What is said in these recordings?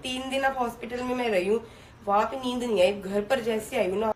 3 दिन अब हॉस्पिटल में मैं रही हूँ, वहाँ पे नींद नहीं आई। घर पर जैसे आई हूँ ना,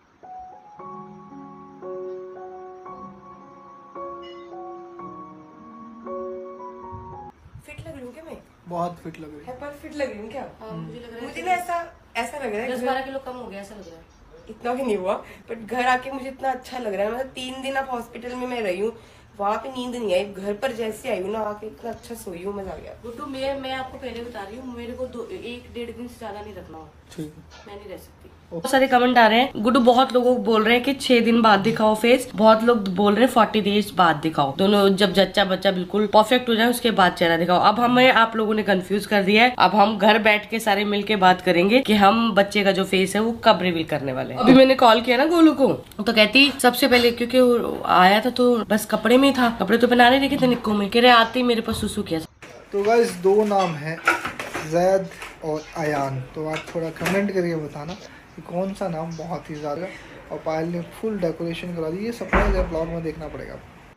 फिट लग रही हूँ क्या मैं? बहुत फिट लग रही है। पर फिट लग रही हूँ क्या? मुझे लग रहा है मुझे ना ऐसा लग रहा है 10-12 किलो कम हो गया ऐसा लग रहा है। इतना भी नहीं हुआ, बट घर आके मुझे इतना अच्छा लग रहा है। मतलब 3 दिन अब हॉस्पिटल में मैं रही हूँ, वहाँ पे नींद नहीं आई। घर पर जैसे आई हूँ ना, आके इतना अच्छा सोई हूँ, मजा आ गया। गुड्डू मैं आपको पहले बता रही हूँ, मेरे को 1-1.5 दिन से ज्यादा नहीं रखना हो, ठीक है, मैं नहीं रह सकती। बहुत सारे कमेंट आ रहे हैं, गुड्डू बहुत लोगों को बोल रहे हैं कि 6 दिन बाद दिखाओ फेस, बहुत लोग बोल रहे हैं 40 डेज बाद दिखाओ। दोनों जब जच्चा बच्चा बिल्कुल परफेक्ट हो जाए उसके बाद चेहरा दिखाओ। अब हमें आप लोगों ने कंफ्यूज कर दिया है। अब हम घर बैठ के सारे मिलके बात करेंगे कि हम बच्चे का जो फेस है वो कब रिवील करने वाले हैं। अभी मैंने कॉल किया ना गोलू को, तो कहती सबसे पहले, क्योंकि वो आया था तो बस कपड़े में ही था, कपड़े तो पहनाने देखे थे निक्को में, कह रहे आते ही मेरे पास सुसु किया। तो गाइस 2 नाम है, जैद और अयान। तो आप थोड़ा कमेंट करके बताना कि कौन सा नाम बहुत ही ज़्यादा। और पायल ने फुल डेकोरेशन करा दी। ये सरप्राइज है, ब्लॉग में देखना पड़ेगा।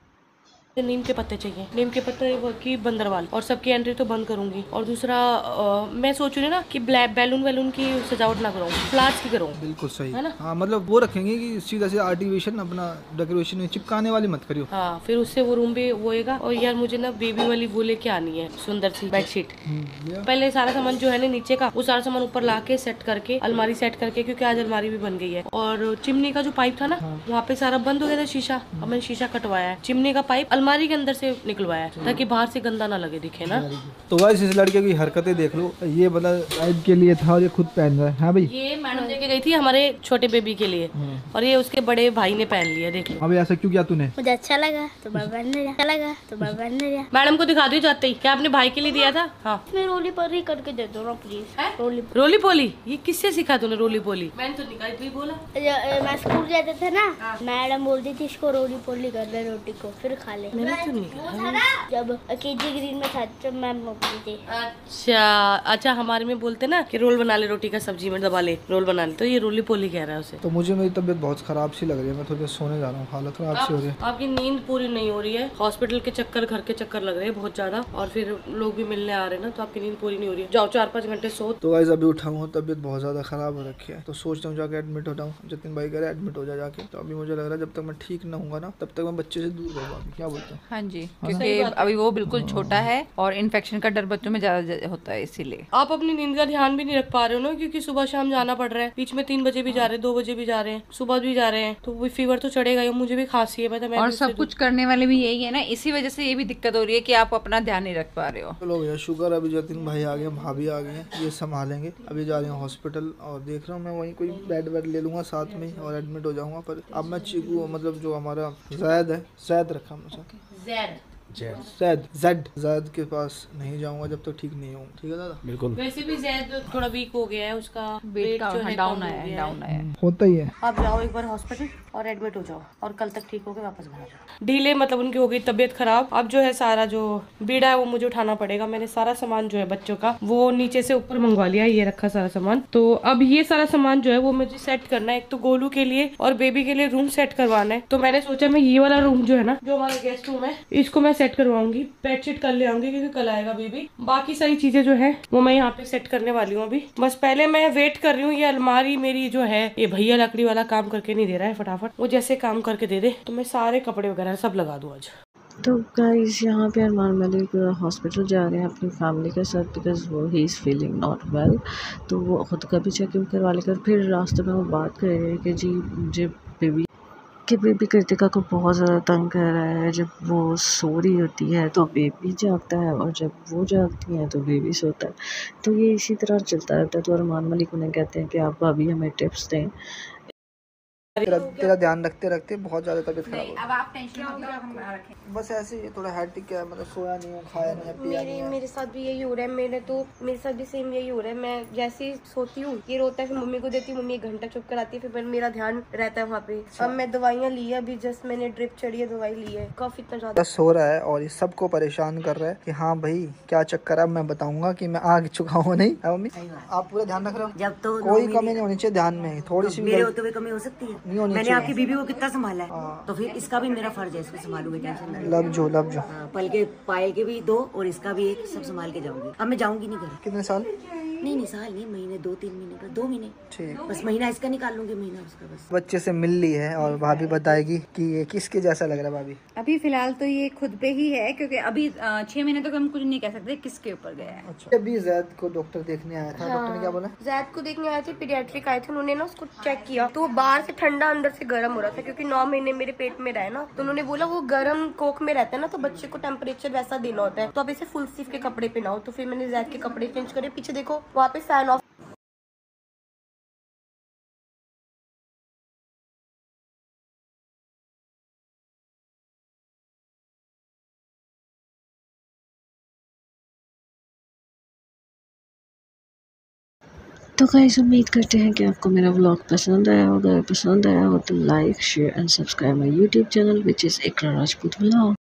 नीम के पत्ते चाहिए, नीम के पत्ते की बंदरवाल, और सबकी एंट्री तो बंद करूंगी। और दूसरा मैं सोच रही हूँ ना कि ब्लैक बैलून की सजावट ना करूँ, फ्लावर्स की करूँ। बिल्कुल सही है ना? हाँ, मतलब वो रखेंगे कि सीधा से आर्टिफिशियल अपना डेकोरेशन में चिपकाने वाली मत करियो। हाँ, फिर उससे वो रूम भी होएगा। और यार मुझे ना बेबी वाली वो लेके आनी है, सुंदर सी बेडशीट। पहले सारा सामान जो है ना नीचे का, वो सारा सामान ऊपर ला के सेट करके, अलमारी सेट करके, क्योंकि आज अलमारी भी बन गई है। और चिमनी का जो पाइप था ना, वहाँ पे सारा बंद हो गया था शीशा, अब मैंने शीशा कटवाया है। चिमनी का पाइप अलमारी के अंदर से निकलवाया है ताकि बाहर से गंदा ना लगे, दिखे ना। तो गाइस इस लड़के की हरकतें देख लो, ये मतलब आइब के लिए था और ये खुद पहन रहा है। हाँ भाई, ये मैडम लेके गई थी हमारे छोटे बेबी के लिए, और ये उसके बड़े भाई ने पहन लिया, देख लो। अभी ऐसा क्यों किया तूने? मुझे अच्छा लगा तो मैं पहन लिया, अच्छा लगा तो मैं पहन लिया। मैडम को दिखा दियो जाते ही, क्या आपने भाई के लिए दिया था? हाँ, मैं रोली पर ही करके दे दो ना प्लीज। रोली पोली, ये किससे सीखा तूने रोली पोली? मैंने तो निकाल भी बोला। मैं स्कूल जाते थे ना, मैडम बोलती थी इसको रोली पोली कर दे रोटी को, फिर खा ले। मैंने तो नहीं। जब केजी ग्रीन में था जब मैम बोलती थी। अच्छा हमारे में बोलते ना कि रोल बना ले रोटी का, सब्जी में दबा ले, रोल बना ले, तो ये रोली पोली कह रहा है उसे। तो मुझे मेरी तबीयत बहुत खराब सी लग रही है, मैं थोड़ी सोने जा रहा हूँ, हालत खराब सी हो रही है। आपकी नींद पूरी नहीं हो रही है, हॉस्पिटल के चक्कर, घर के चक्कर लग रहे हैं बहुत ज्यादा, और फिर लोग भी मिलने आ रहे हैं ना, तो आपकी नींद पूरी नहीं हो रही है। जाओ 4-5 घंटे सो। तो गाइस अभी उठा हूँ, तबीयत बहुत ज़्यादा ख़राब हो रखी है, तो सोचता हूँ जाके एडमिट हो जाऊँ। जतिन भाई कह रहे एडमिट हो जाके। तो अभी मुझे लग रहा है जब तक मैं ठीक ना होऊंगा ना, तब तक मैं बच्चे से दूर रहूँगा। क्या बोलते हैं? हाँ जी, क्योंकि अभी वो बिल्कुल छोटा है और इन्फेक्शन का डर बच्चों में ज्यादा होता है, इसीलिए। आप अपनी नींद का ध्यान भी नहीं रख पा रहे हो ना, क्योंकि सुबह शाम जाना पड़ रहा है, बीच में 3 बजे भी जा रहे हैं, 2 बजे भी जा रहे हैं, सुबह भी जा रहे हैं, तो फीवर तो चढ़ेगा ही। मुझे भी खांसी है, मैं और सब कुछ करने वाले भी यही है ना, इसी वजह से ये भी दिक्कत हो रही है कि आप अपना ध्यान नहीं रख पा रहे हो। चलो भैया शुक्र, अभी जतिन भाई आ गए, भाभी आ गई हैं, ये संभालेंगे। अभी जा रहे हैं हॉस्पिटल, और देख रहा हूँ मैं वहीं कोई बेड ले लूंगा साथ में और एडमिट हो जाऊंगा। पर अब मैं चीकू, मतलब जो हमारा जैद है, जैद रखा मुझे, जैद के पास नहीं जाऊंगा जब तक ठीक नहीं हूँ। ठीक है दादा? बिल्कुल। वैसे भी जैद थोड़ा वीक हो गया है, उसका वेट का डाउन आया। होता ही है। आप जाओ एक बार हॉस्पिटल और एडमिट हो जाओ, और कल तक ठीक होके वापस घर आ जाओ। ढीले मतलब उनकी हो गई तबीयत खराब। अब जो है सारा जो बीड़ा है वो मुझे उठाना पड़ेगा। मैंने सारा सामान जो है बच्चों का वो नीचे से ऊपर मंगवा लिया, ये रखा सारा सामान। तो अब ये सारा सामान जो है वो मुझे सेट करना है। एक तो गोलू के लिए और बेबी के लिए रूम सेट करवाना है। तो मैंने सोचा मैं ये वाला रूम जो है ना, जो हमारा गेस्ट रूम है, इसको मैं सेट करवाऊंगी। बेडशीट कल ले आऊंगी क्योंकि कल आएगा बेबी। बाकी सारी चीजें जो है वो मैं यहाँ पे सेट करने वाली हूँ। अभी बस पहले मैं वेट कर रही हूँ, ये अलमारी मेरी जो है, ये भैया लकड़ी वाला काम करके नहीं दे रहा है, फटाफट वो जैसे काम करके दे दे तो मैं सारे कपड़े वगैरह सब लगा दूँ आज। तो गाइस यहाँ पे अरमान मलिक हॉस्पिटल जा रहे हैं अपनी फैमिली के साथ, बिकॉज वो ही इज़ फीलिंग नॉट वेल। तो वो खुद का भी चेकअप करवा लेकर फिर रास्ते में वो बात कर रहे हैं कि जी मुझे बेबी कृतिका को बहुत ज़्यादा तंग कर रहा है। जब वो सो रही होती है तो बेबी जागता है, और जब वो जागती है तो बेबी सोता है। तो ये इसी तरह चलता रहता है। तो अरमान मलिक उन्हें कहते हैं कि आप अभी हमें टिप्स दें। तेरा ध्यान रखते रखते बहुत ज्यादा तबीयत खराब हो। अब आप टेंशन मत लो, हम रखें। बस ऐसे ही थोड़ा हेक्टिक है, मतलब सोया नहीं हूँ, खाया नहीं है, पिया नहीं है। मेरे साथ भी यही हो रहा है। मेरे साथ भी सेम यही हो रहा है। मैं जैसे ही सोती हूँ ये रोता है, फिर मम्मी को देती हूँ, मम्मी 1 घंटा चुप कराती है, फिर मेरा ध्यान रहता है वहाँ पे। अब मैं दवाइयाँ ली है, अभी जस्ट मैंने ड्रिप चढ़ी है, दवाई ली है, कफ इतना ज्यादा सो रहा है और ये सबको परेशान कर रहा है कि हाँ भाई क्या चक्कर है। मैं बताऊंगा कि मैं आ चुका हूँ। नहीं मम्मी, आप पूरा ध्यान रख रहे हो? जब तो कोई कमी नहीं होनी चाहिए ध्यान में, थोड़ी सी मेरे होते हुए कमी हो सकती है? नहीं होनी मैंने चाहिए। आपकी बीबी को कितना संभाला है, तो फिर इसका भी मेरा फर्ज है, इसको संभालूंगी, टेंशन नहीं। लव जो पल के पायल के भी 2 और इसका भी 1 सब संभाल के जाऊंगी। अब मैं जाऊंगी नहीं घर। कितने साल? नहीं साल नहीं, महीने 2-3 महीने बस, 2 महीने ठीक। बस, महीना इसका निकाल लूंगी, महीना उसका बस। बच्चे से मिल ली है और भाभी बताएगी कि ये किसके जैसा लग रहा है। भाभी अभी फिलहाल तो ये खुद पे ही है, क्योंकि अभी 6 महीने तक हम कुछ नहीं कह सकते किसके ऊपर गया है। अच्छा, अभी जैद को डॉक्टर देखने आया था, डॉक्टर ने क्या बोला? जैद को देखने आए थे, पीडियाट्रिक आए थे, उन्होंने ना उसको चेक किया तो वो बाहर से ठंडा अंदर से गर्म हो रहा था, क्योंकि 9 महीने मेरे पेट में रहा है ना, तो उन्होंने बोला वो गर्म कोख में रहता है ना, तो बच्चे को टेम्परेचर वैसा देना होता है, तो आप इसे फुल स्लीव के कपड़े पहनाओ। तो फिर मैंने जैद के कपड़े चेंज करे, पीछे देखो वहाँ पे फैन ऑफ। तो गाइस उम्मीद करते हैं कि आपको मेरा व्लॉग पसंद आया होगा। अगर पसंद आया हो तो like share and subscribe my YouTube channel which is Iqra Rajput vlog.